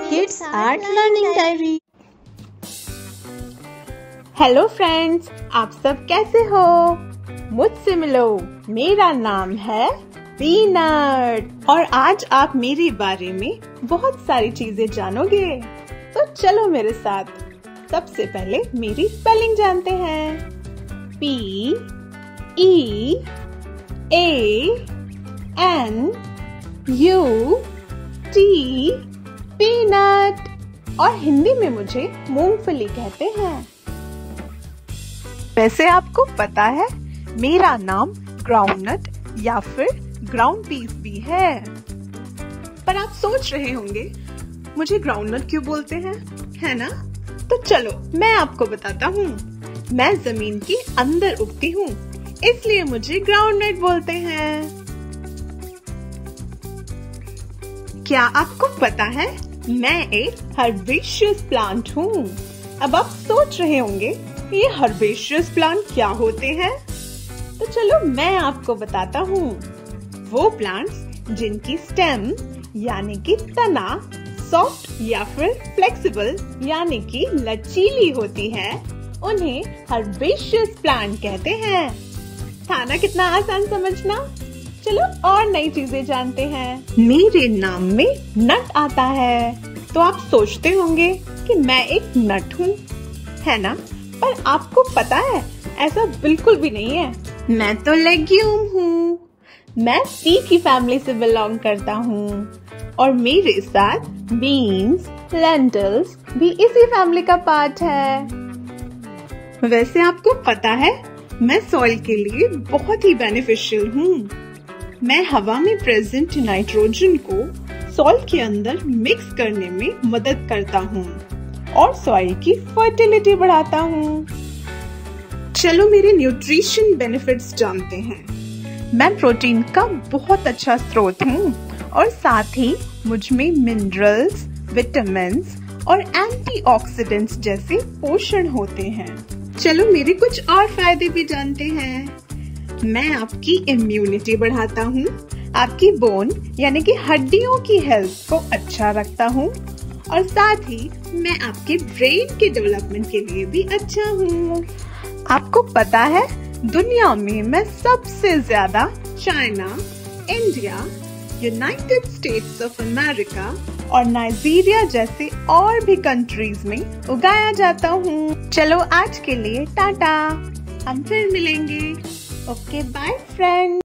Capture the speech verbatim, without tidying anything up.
Kids art learning diary. Hello friends, आप सब कैसे हो? मुझसे मिलो, मेरा नाम है पीनट और आज आप मेरे बारे में बहुत सारी चीजें जानोगे। तो चलो मेरे साथ। सबसे पहले मेरी स्पेलिंग जानते हैं। P E A N U T peanut और हिंदी में मुझे मूंगफली कहते हैं। वैसे आपको पता है मेरा नाम ग्राउंडनट या फिर ग्राउंड पीस भी है। पर आप सोच रहे होंगे मुझे ग्राउंडनट क्यों बोलते हैं, है ना? तो चलो मैं आपको बताता हूँ। मैं जमीन के अंदर उगती हूँ, इसलिए मुझे ग्राउंडनट बोलते हैं। क्या आपको पता है मैं एक हर्बेशियस प्लांट हूँ? अब आप सोच रहे होंगे ये हर्बेशियस प्लांट क्या होते हैं? तो चलो मैं आपको बताता हूँ। वो प्लांट्स जिनकी स्टेम यानी कि तना सॉफ्ट या फिर फ्लेक्सिबल यानी कि लचीली होती है, उन्हें हर्बेशियस प्लांट कहते हैं। था ना कितना आसान समझना? चलो और नई चीजें जानते हैं। मेरे नाम में नट आता है, तो आप सोचते होंगे कि मैं एक नट हूँ, है ना? पर आपको पता है ऐसा बिल्कुल भी नहीं है। मैं तो लेग्यूम हूँ। मैं पी की फैमिली से बिलोंग करता हूँ और मेरे साथ बीन्स, लेंटिल्स भी इसी फैमिली का पार्ट है। वैसे आपको पता है मैं सॉइल के लिए बहुत ही बेनिफिशियल हूँ। मैं हवा में प्रेजेंट नाइट्रोजन को सॉइल के अंदर मिक्स करने में मदद करता हूँ और सॉइल की फर्टिलिटी बढ़ाता हूँ। चलो मेरे न्यूट्रिशन बेनिफिट्स जानते हैं। मैं प्रोटीन का बहुत अच्छा स्रोत हूँ और साथ ही मुझ में मिनरल्स, विटामिन्स और एंटीऑक्सीडेंट्स जैसे पोषण होते हैं। चलो मेरे कुछ और फायदे भी जानते हैं। मैं आपकी इम्यूनिटी बढ़ाता हूँ, आपकी बोन यानी कि हड्डियों की हेल्थ को अच्छा रखता हूँ और साथ ही मैं आपके ब्रेन के डेवलपमेंट के लिए भी अच्छा हूँ। आपको पता है दुनिया में मैं सबसे ज्यादा China, India, United States of America और नाइजीरिया जैसे और भी कंट्रीज में उगाया जाता हूँ। चलो आज के लिए टाटा, हम फिर मिलेंगे। Okay bye friend.